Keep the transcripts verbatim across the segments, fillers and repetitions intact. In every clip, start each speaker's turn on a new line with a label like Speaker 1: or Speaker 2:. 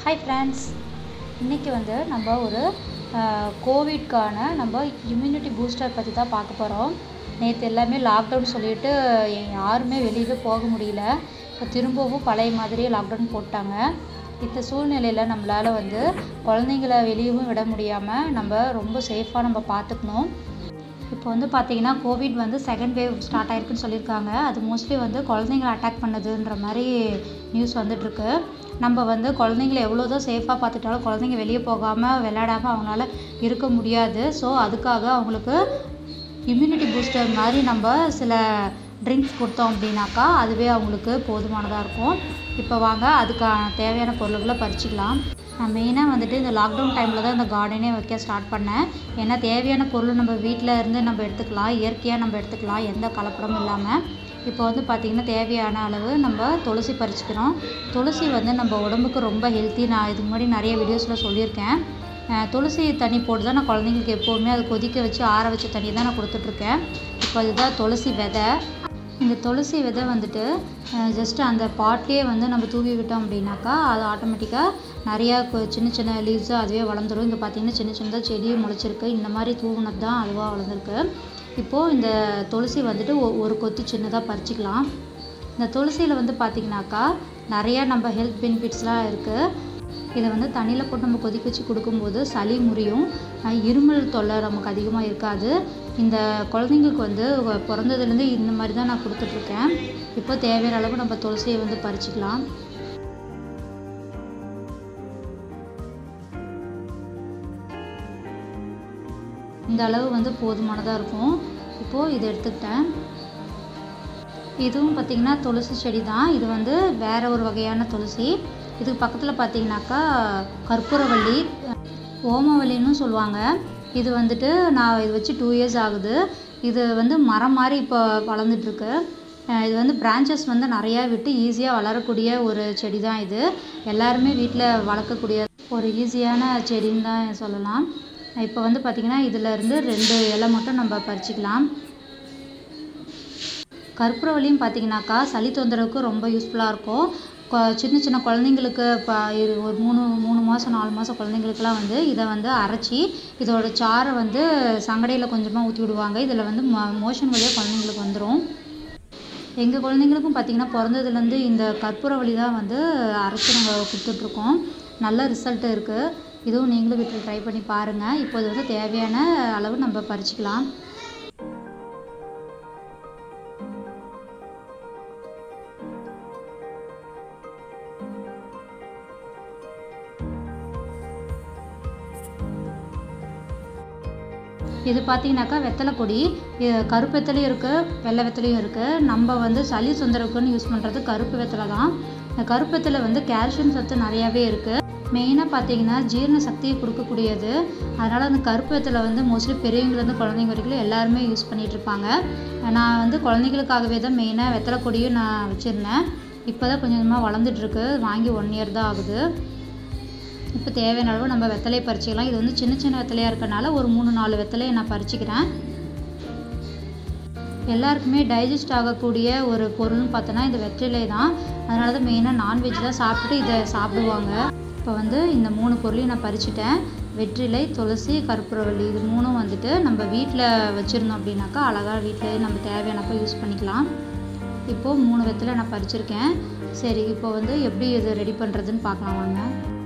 Speaker 1: Hi friends, இன்றைக்கி வந்து நம்ம ஒரு கோவிட்கான நம்ம இம்யூனிட்டி பூஸ்டர் பற்றி தான் பார்க்க போகிறோம். நேற்று எல்லாமே லாக்டவுன் சொல்லிட்டு யாருமே வெளியவே போக முடியல. இப்போ திரும்பவும் பழைய மாதிரியே லாக்டவுன் போட்டாங்க. இந்த சூழ்நிலையில் நம்மளால் வந்து குழந்தைங்கள வெளியவும் விட முடியாமல் நம்ம ரொம்ப சேஃபாக நம்ம பார்த்துக்கணும். இப்போ வந்து பார்த்திங்கன்னா கோவிட் வந்து செகண்ட் வேவ் ஸ்டார்ட் ஆகிருக்குன்னு சொல்லியிருக்காங்க. அது மோஸ்ட்லி வந்து குழந்தைங்கள அட்டாக் பண்ணுதுன்ற மாதிரி நியூஸ் வந்துட்டுருக்கு. நம்ம வந்து குழந்தைங்கள எவ்வளோ தான் சேஃபாக பார்த்துட்டாலும் குழந்தைங்க வெளியே போகாமல் விளையாடாமல் அவங்களால இருக்க முடியாது. ஸோ அதுக்காக அவங்களுக்கு இம்யூனிட்டி பூஸ்டர் மாதிரி நம்ம சில ட்ரிங்க்ஸ் கொடுத்தோம் அப்படின்னாக்கா அதுவே அவங்களுக்கு போதுமானதாக இருக்கும். இப்போ வாங்க அதுக்கான தேவையான பொருள்களை பறிச்சிக்கலாம். நான் மெயினாக வந்துட்டு இந்த லாக்டவுன் டைமில் தான் இந்த கார்டனே வைக்க ஸ்டார்ட் பண்ணேன். ஏன்னா தேவையான பொருள் நம்ம வீட்டில் இருந்து நம்ம எடுத்துக்கலாம், இயற்கையாக நம்ம எடுத்துக்கலாம், எந்த கலப்படமும் இல்லாமல். இப்போ வந்து பார்த்திங்கன்னா தேவையான அளவு நம்ம துளசி பறிச்சுக்கிறோம். துளசி வந்து நம்ம உடம்புக்கு ரொம்ப ஹெல்த்தி. நான் இதுக்கு முன்னாடி நிறைய வீடியோஸில் சொல்லியிருக்கேன். துளசி தண்ணி போட்டு தான் நான் குழந்தைங்களுக்கு எப்போவுமே அது கொதிக்க வச்சு ஆற வச்ச தண்ணி தான் நான் கொடுத்துட்ருக்கேன். இப்போ இதுதான் துளசி விதை. இந்த துளசி விதை வந்துட்டு ஜஸ்ட்டு அந்த பாட்லேயே வந்து நம்ம தூவி விட்டோம் அப்படின்னாக்கா அது ஆட்டோமேட்டிக்காக நிறையா சின்ன சின்ன லீவ்ஸு அதுவே வளர்ந்துடும். இங்கே பார்த்திங்கன்னா சின்ன சின்னதாக செடியும் முளைச்சிருக்கு. இந்த மாதிரி தூவுனது தான் அதுவாக வளர்ந்துருக்கு. இப்போது இந்த துளசி வந்துட்டு ஒரு கொத்து சின்னதாக பறிச்சிக்கலாம். இந்த துளசியில் வந்து பார்த்திங்கனாக்கா நிறையா நம்ம ஹெல்த் பெனிஃபிட்ஸ்லாம் இருக்குது. இதை வந்து தண்ணியில் போட்டு நம்ம கொதிக்க வச்சு கொடுக்கும்போது சளி முறியும், இருமல் தொல்லை நமக்கு அதிகமாக இருக்காது. இந்த குழந்தைங்களுக்கு வந்து பிறந்ததுலேருந்து இந்த மாதிரி தான் நான் கொடுத்துட்ருக்கேன். இப்போ தேவையான அளவு நம்ம துளசியை வந்து பறிச்சிக்கலாம். இந்த அளவு வந்து போதுமானதாக இருக்கும். இப்போது இதை எடுத்துக்கிட்டேன். இதுவும் பார்த்திங்கன்னா துளசி செடி தான். இது வந்து வேறு ஒரு வகையான துளசி. இதுக்கு பக்கத்தில் பார்த்திங்கனாக்கா கற்பூரவள்ளி, ஓமவல்லின்னு சொல்லுவாங்க. இது வந்துட்டு நான் இது வச்சு டூ இயர்ஸ் ஆகுது. இது வந்து மரம் மாதிரி இப்போ வளர்ந்துட்டுருக்கு. இது வந்து பிரான்ச்சஸ் வந்து நிறையா விட்டு ஈஸியாக வளரக்கூடிய ஒரு செடி தான் இது. எல்லாருமே வீட்டில் வளர்க்கக்கூடிய ஒரு ஈஸியான செடின்னு தான் சொல்லலாம். இப்போ வந்து பார்த்திங்கன்னா இதிலேருந்து ரெண்டு இலை மட்டும் நம்ம பறிச்சிக்கலாம். கற்பூரவள்ளியும் பார்த்திங்கனாக்கா சளி தொந்தரவுக்கு ரொம்ப யூஸ்ஃபுல்லாக இருக்கும். சின்ன சின்ன குழந்தைங்களுக்கு இப்போ ஒரு மூணு மூணு மாதம் நாலு மாதம் குழந்தைங்களுக்குலாம் வந்து இதை வந்து அரைச்சி இதோட சாறை வந்து சங்கடையில் கொஞ்சமாக ஊற்றி விடுவாங்க. இதில் வந்து மோ மோஷன் வழியாக குழந்தைங்களுக்கு வந்துடும். எங்கள் குழந்தைங்களுக்கும் பார்த்திங்கன்னா பிறந்ததுலேருந்து இந்த கற்பூரவள்ளி தான் வந்து அரைச்சி நாங்கள் கொடுத்துட்ருக்கோம். நல்ல ரிசல்ட்டு இருக்குது. இதுவும் நீங்களும் வீட்டில் ட்ரை பண்ணி பாருங்கள். இப்போ இது வந்து தேவையான அளவு நம்ம பறிச்சிக்கலாம். இது பார்த்திங்கனாக்கா வெத்தலை கொடி. கருப்பு வெத்தலையும் இருக்குது, வெள்ளை வெத்தலையும் இருக்குது. நம்ம வந்து சளி தொந்தரவுக்குன்னு யூஸ் பண்ணுறது கருப்பு வெத்தலை தான். இந்த கருப்பு வெத்தலை வந்து கால்சியம் சத்து நிறையாவே இருக்குது. மெயினாக பார்த்திங்கன்னா ஜீரண சக்தியை கொடுக்கக்கூடியது. அதனால் அந்த கருப்பு வெத்தலை வந்து மோஸ்ட்லி பெரியவங்கலேருந்து குழந்தைங்க வரைக்கும் எல்லாருமே யூஸ் பண்ணிகிட்ருப்பாங்க. நான் வந்து குழந்தைங்களுக்காகவே தான் மெயினாக வெத்தலை கொடியும் நான் வச்சுருந்தேன். இப்போ தான் கொஞ்சம் கொஞ்சமாக வளர்ந்துட்டுருக்கு. வாங்கி ஒன் இயர் தான் ஆகுது. இப்போ தேவையான அளவு நம்ம வெத்தலையை பறிச்சிக்கலாம். இது வந்து சின்ன சின்ன வெத்தலையாக இருக்கனால ஒரு மூணு நாலு வெத்தலையை நான் பறிச்சிக்கிறேன். எல்லாருக்குமே டைஜஸ்ட் ஆகக்கூடிய ஒரு பொருள்னு பார்த்தோன்னா இந்த வெற்றிலை தான். அதனால தான் மெயினாக நான்வெஜ் தான் சாப்பிட்டுட்டு இதை சாப்பிடுவாங்க. இப்போ வந்து இந்த மூணு பொருளையும் நான் பறிச்சிட்டேன். வெற்றிலை, துளசி, கற்பூரவள்ளி இது மூணும் வந்துட்டு நம்ம வீட்டில் வச்சுருந்தோம் அப்படின்னாக்கா அழகாக வீட்டிலேயே நம்ம தேவையானப்போ யூஸ் பண்ணிக்கலாம். இப்போது மூணு வெத்தலை நான் பறிச்சிருக்கேன். சரி, இப்போ வந்து எப்படி இது ரெடி பண்ணுறதுன்னு பார்க்கலாம் வாங்க.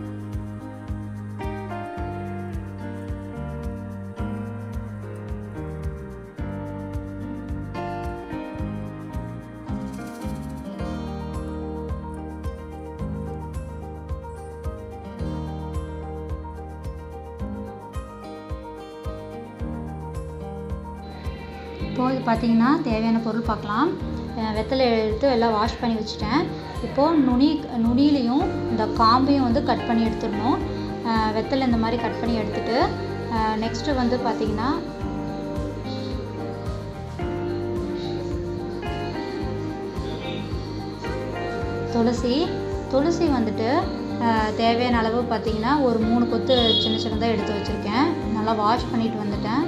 Speaker 1: இப்போது இது பார்த்திங்கன்னா தேவையான பொருள் பார்க்கலாம். வெத்தலை எடுத்து எல்லாம் வாஷ் பண்ணி வச்சுட்டேன். இப்போது நுனி நுனியிலையும் இந்த காம்பையும் வந்து கட் பண்ணி எடுத்துடணும். வெத்தலை இந்த மாதிரி கட் பண்ணி எடுத்துகிட்டு நெக்ஸ்ட்டு வந்து பார்த்திங்கன்னா துளசி துளசி வந்துட்டு தேவையான அளவு பார்த்திங்கன்னா ஒரு மூணு கொத்து சின்ன சின்னதாக எடுத்து வச்சுருக்கேன். நல்லா வாஷ் பண்ணிட்டு வந்துட்டேன்.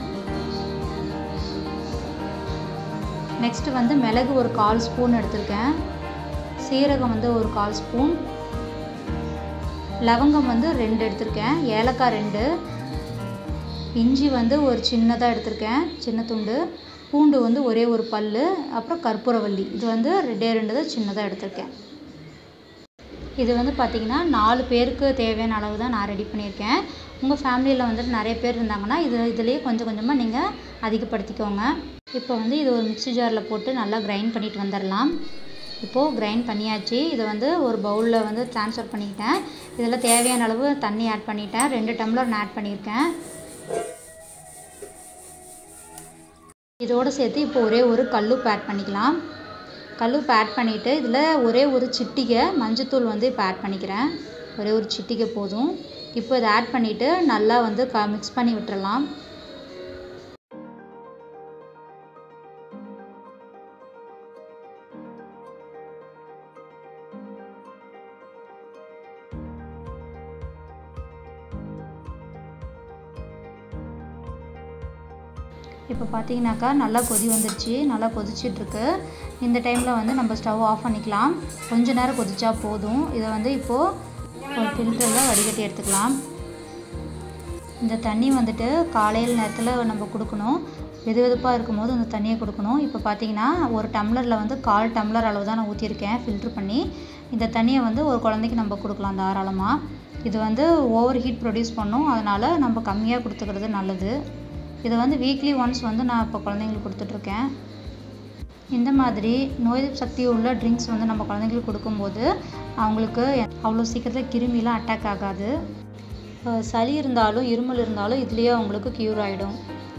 Speaker 1: நெக்ஸ்ட்டு வந்து மிளகு ஒரு கால் ஸ்பூன் எடுத்திருக்கேன். சீரகம் வந்து ஒரு கால் ஸ்பூன், லவங்கம் வந்து ரெண்டு எடுத்திருக்கேன், ஏலக்காய் ரெண்டு, இஞ்சி வந்து ஒரு சின்னதாக எடுத்திருக்கேன், சின்ன துண்டு, பூண்டு வந்து ஒரே ஒரு பல், அப்புறம் கற்பூரவள்ளி இது வந்து ரெண்டே ரெண்டு தான் சின்னதாக எடுத்திருக்கேன். இது வந்து பார்த்திங்கன்னா நாலு பேருக்கு தேவையான அளவு தான் நான் ரெடி பண்ணியிருக்கேன். உங்கள் ஃபேமிலியில் வந்துட்டு நிறைய பேர் இருந்தாங்கன்னா இது இதுலேயே கொஞ்சம் கொஞ்சமாக நீங்கள் அதிகப்படுத்திக்கோங்க. இப்போ வந்து இது ஒரு மிக்ஸி ஜாரில் போட்டு நல்லா கிரைண்ட் பண்ணிட்டு வந்துடலாம். இப்போது கிரைண்ட் பண்ணியாச்சு. இதை வந்து ஒரு பவுலில் வந்து ட்ரான்ஸ்ஃபர் பண்ணிக்கிட்டேன். இதில் தேவையான அளவு தண்ணி ஆட் பண்ணிட்டேன். ரெண்டு டம்ளர் நான் ஆட் பண்ணியிருக்கேன். இதோடு சேர்த்து இப்போ ஒரே ஒரு கல்லுப்பு ஆட் பண்ணிக்கலாம். கல்லுப்பு ஆட் பண்ணிவிட்டு இதில் ஒரே ஒரு சிட்டிகை மஞ்சத்தூள் வந்து இப்போ ஆட் பண்ணிக்கிறேன். ஒரே ஒரு சிட்டிகை போதும். இப்போ இதை ஆட் பண்ணிவிட்டு நல்லா வந்து க மிக்ஸ் பண்ணி விட்டுறலாம். இப்போ பார்த்தீங்கன்னாக்கா நல்லா கொதி வந்துடுச்சு, நல்லா கொதிச்சிட்ருக்கு. இந்த டைமில் வந்து நம்ம ஸ்டவ் ஆஃப் பண்ணிக்கலாம். கொஞ்ச நேரம் கொதிச்சா போதும். இதை வந்து இப்போது ஒரு ஃபில்டரில் வடிகட்டி எடுத்துக்கலாம். இந்த தண்ணி வந்துட்டு காலையில் நேரத்தில் நம்ம கொடுக்கணும். வெது வெதுப்பாக இருக்கும்போது அந்த தண்ணியை கொடுக்கணும். இப்போ பார்த்தீங்கன்னா ஒரு டம்ளரில் வந்து கால் டம்ளர் அளவு தான் நான் ஊற்றிருக்கேன் ஃபில்ட்ரு பண்ணி. இந்த தண்ணியை வந்து ஒரு குழந்தைக்கு நம்ம கொடுக்கலாம் தாராளமாக. இது வந்து ஓவர் ஹீட் ப்ரொடியூஸ் பண்ணும், அதனால் நம்ம கம்மியாக கொடுத்துக்கிறது நல்லது. இதை வந்து வீக்லி ஒன்ஸ் வந்து நான் இப்போ குழந்தைங்களுக்கு கொடுத்துட்ருக்கேன். இந்த மாதிரி நோய் எதிர்ப்பு சக்தி உள்ள ட்ரிங்க்ஸ் வந்து நம்ம குழந்தைங்களுக்கு கொடுக்கும்போது அவங்களுக்கு அவ்வளோ சீக்கிரத்தில் கிருமிலாம் அட்டாக் ஆகாது. சளி இருந்தாலும் இருமல் இருந்தாலும் இதுலேயே அவங்களுக்கு க்யூர் ஆகிடும்.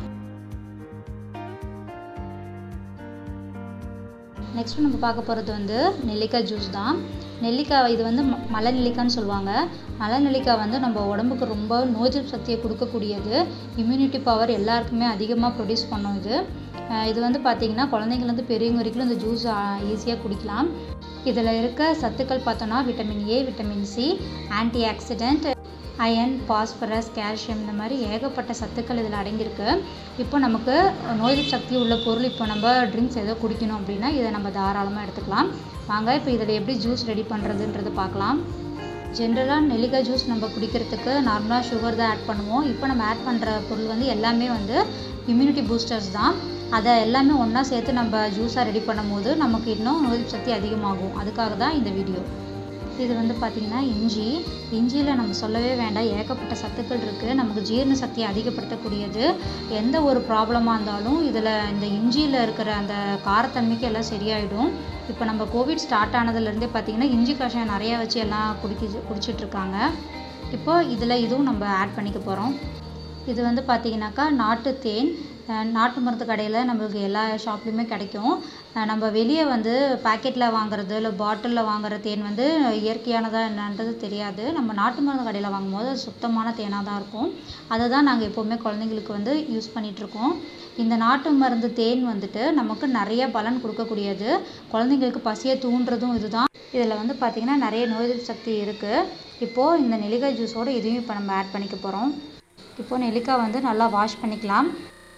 Speaker 1: நெக்ஸ்ட்டு நம்ம பார்க்க போகிறது வந்து நெல்லிக்காய் ஜூஸ் தான். நெல்லிக்காய் இது வந்து ம மலை நெல்லிக்காய்னு சொல்லுவாங்க. மலை நெல்லிக்காய் வந்து நம்ம உடம்புக்கு ரொம்ப நோய் எதிர்ப்பு சக்தியை கொடுக்கக்கூடியது. இம்யூனிட்டி பவர் எல்லாருக்குமே அதிகமாக ப்ரொடியூஸ் பண்ணும் இது. இது வந்து பார்த்திங்கன்னா குழந்தைங்கள்லேருந்து பெரியவங்க வரைக்கும் இந்த ஜூஸ் ஈஸியாக குடிக்கலாம். இதில் இருக்க சத்துக்கள் பார்த்தோன்னா vitamin A, vitamin C, antioxidant, iron, phosphorus, calcium இந்த மாதிரி ஏகப்பட்ட சத்துக்கள் இதில் அடங்கியிருக்கு. இப்போ நமக்கு நோய் எதிர்ப்பு சக்தி உள்ள பொருள் இப்போ நம்ம ட்ரிங்க்ஸ் ஏதோ குடிக்கணும் அப்படின்னா இதை நம்ம தாராளமாக எடுத்துக்கலாம். வாங்க இப்போ இதில் எப்படி ஜூஸ் ரெடி பண்ணுறதுன்றது பார்க்கலாம். ஜென்ரலாக நெல்லிக்காய் ஜூஸ் நம்ம குடிக்கிறதுக்கு நார்மலாக சுகர் தான் ஆட் பண்ணுவோம். இப்போ நம்ம ஆட் பண்ணுற பொருள் வந்து எல்லாமே வந்து இம்யூனிட்டி பூஸ்டர்ஸ் தான். அதை எல்லாமே ஒன்றா சேர்த்து நம்ம ஜூஸாக ரெடி பண்ணும் போது நமக்கு இன்னும் நோய் எதிர்ப்பு சக்தி அதிகமாகும். அதுக்காக தான் இந்த வீடியோ. இது வந்து பார்த்திங்கன்னா இஞ்சி. இஞ்சியில் நம்ம சொல்லவே வேண்டாம், ஏகப்பட்ட சத்துக்கள் இருக்குது. நமக்கு ஜீரண சக்தியை அதிகப்படுத்தக்கூடியது. எந்த ஒரு ப்ராப்ளமாக இருந்தாலும் இதில் இந்த இஞ்சியில் இருக்கிற அந்த காரத்தன்மைக்கு எல்லாம் சரியாயிடும். இப்போ நம்ம கோவிட் ஸ்டார்ட் ஆனதுலேருந்தே பார்த்திங்கன்னா இஞ்சி கஷாயம் நிறையா வச்சு எல்லாம் குடிக்க குடிச்சிட்ருக்காங்க. இப்போது இதில் இதுவும் நம்ம ஆட் பண்ணிக்க போகிறோம். இது வந்து பார்த்திங்கனாக்கா நாட்டு தேன். நாட்டு மருந்து கடையில் நம்மளுக்கு எல்லா ஷாப்லேயுமே கிடைக்கும். நம்ம வெளியே வந்து பேக்கெட்டில் வாங்குறது இல்லை பாட்டிலில் வாங்குற தேன் வந்து இயற்கையானதா என்னன்றது தெரியாது. நம்ம நாட்டு மருந்து கடையில் வாங்கும்போது அது சுத்தமான தேனாக தான் இருக்கும். அதை தான் நாங்கள் எப்போவுமே குழந்தைங்களுக்கு வந்து யூஸ் பண்ணிகிட்ருக்கோம். இந்த நாட்டு மருந்து தேன் வந்துட்டு நமக்கு நிறைய பலன் கொடுக்கக்கூடியது. குழந்தைங்களுக்கு பசியை தூண்டுறதும் இது தான். இதில் வந்து பார்த்திங்கன்னா நிறைய நோய் எதிர்ப்பு சக்தி இருக்குது. இப்போது இந்த நெல்லிக்காய் ஜூஸோடு இதையும் இப்போ நம்ம ஆட் பண்ணிக்க போகிறோம். இப்போது நெல்லிக்காய் வந்து நல்லா வாஷ் பண்ணிக்கலாம்.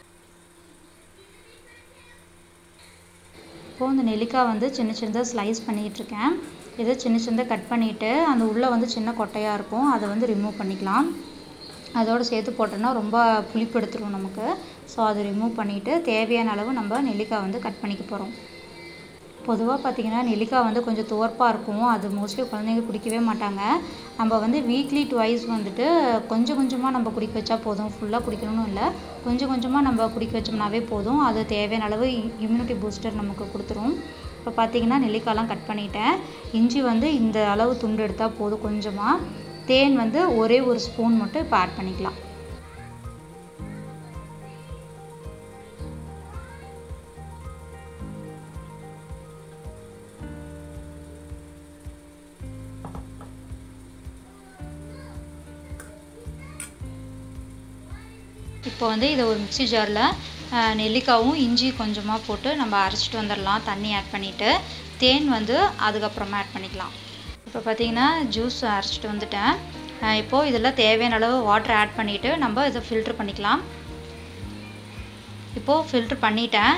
Speaker 1: இப்போது இந்த நெல்லிக்காய் வந்து சின்ன சின்னதாக ஸ்லைஸ் பண்ணிகிட்ருக்கேன். இதை சின்ன சின்னதாக கட் பண்ணிவிட்டு அந்த உள்ளே வந்து சின்ன கொட்டையாக இருக்கும், அதை வந்து ரிமூவ் பண்ணிக்கலாம். அதோடு சேர்த்து போட்டோன்னா ரொம்ப புளிப்பு எடுத்துரும் நமக்கு. ஸோ அதை ரிமூவ் பண்ணிவிட்டு தேவையான அளவு நம்ம நெல்லிக்காய் வந்து கட் பண்ணிக்க போகிறோம். பொதுவாக பார்த்திங்கன்னா நெல்லிக்காய் வந்து கொஞ்சம் துவர்ப்பாக இருக்கும். அது மோஸ்ட்லி குழந்தைங்க குடிக்கவே மாட்டாங்க. நம்ம வந்து வீக்லி ட்வைஸ் வந்துட்டு கொஞ்சம் கொஞ்சமாக நம்ம குடிக்க வச்சா போதும். ஃபுல்லாக குடிக்கணும்னு இல்லை, கொஞ்சம் கொஞ்சமாக நம்ம குடிக்க வச்சோம்னாவே போதும். அது தேவையான அளவு இம்யூனிட்டி பூஸ்டர் நமக்கு கொடுத்துரும். இப்போ பார்த்திங்கன்னா நெல்லிக்காயெலாம் கட் பண்ணிட்டேன். இஞ்சி வந்து இந்த அளவு துண்டு எடுத்தால் போதும். கொஞ்சமாக தேன் வந்து ஒரே ஒரு ஸ்பூன் மட்டும் இப்போ ஆட் பண்ணிக்கலாம். இப்போ வந்து இதை ஒரு மிக்ஸி ஜாரில் நெல்லிக்காயும் இஞ்சி கொஞ்சமாக போட்டு நம்ம அரைச்சிட்டு வந்துடலாம். தண்ணி ஆட் பண்ணிவிட்டு தேன் வந்து அதுக்கப்புறமா ஆட் பண்ணிக்கலாம். இப்போ பார்த்திங்கன்னா ஜூஸ் அரைச்சிட்டு வந்துட்டேன். இப்போது இதில் தேவையான அளவு வாட்டர் ஆட் பண்ணிவிட்டு நம்ம இதை ஃபில்ட்ரு பண்ணிக்கலாம். இப்போது ஃபில்ட்ரு பண்ணிட்டேன்.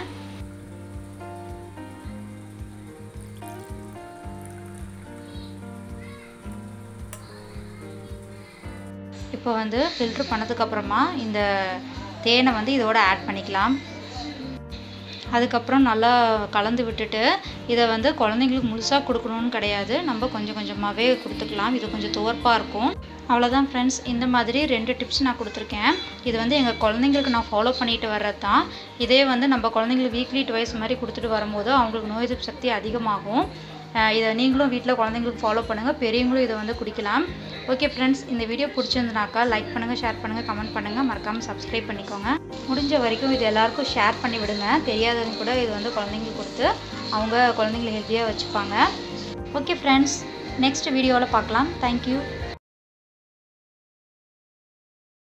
Speaker 1: இப்போ வந்து ஃபில்ட்ரு பண்ணதுக்கப்புறமா இந்த தேனை வந்து இதோட ஆட் பண்ணிக்கலாம். அதுக்கப்புறம் நல்லா கலந்து விட்டுட்டு இதை வந்து குழந்தைங்களுக்கு முழுசாக கொடுக்கணும்னு கிடையாது, நம்ம கொஞ்சம் கொஞ்சமாகவே கொடுத்துக்கலாம். இது கொஞ்சம் துவர்ப்பாக இருக்கும். அவ்வளோதான் ஃப்ரெண்ட்ஸ், இந்த மாதிரி ரெண்டு டிப்ஸ் நான் கொடுத்துருக்கேன். இது வந்து எங்கள் குழந்தைங்களுக்கு நான் ஃபாலோ பண்ணிட்டு வர்றது தான். இதே வந்து நம்ம குழந்தைங்களுக்கு வீக்லி டுவைஸ் மாதிரி கொடுத்துட்டு வரும்போது அவங்களுக்கு நோய் எதிர்ப்பு சக்தி அதிகமாகும். இதை நீங்களும் வீட்டில் குழந்தைங்களுக்கு ஃபாலோ பண்ணுங்கள், பெரியவங்களும் இதை வந்து குடிக்கலாம். ஓகே ஃப்ரெண்ட்ஸ், இந்த வீடியோ பிடிச்சிருந்துனாக்கா லைக் பண்ணுங்கள், ஷேர் பண்ணுங்கள், கமெண்ட் பண்ணுங்கள், மறக்காமல் சப்ஸ்கிரைப் பண்ணிக்கோங்க. முடிஞ்ச வரைக்கும் இது எல்லாருக்கும் ஷேர் பண்ணி விடுங்க. தெரியாதவங்க கூட இது வந்து குழந்தைங்களுக்கு கொடுத்து அவங்க குழந்தைங்களை ஹெல்த்தியாக வச்சுப்பாங்க. ஓகே ஃப்ரெண்ட்ஸ், நெக்ஸ்ட் வீடியோவில் பார்க்கலாம். தேங்க்யூ.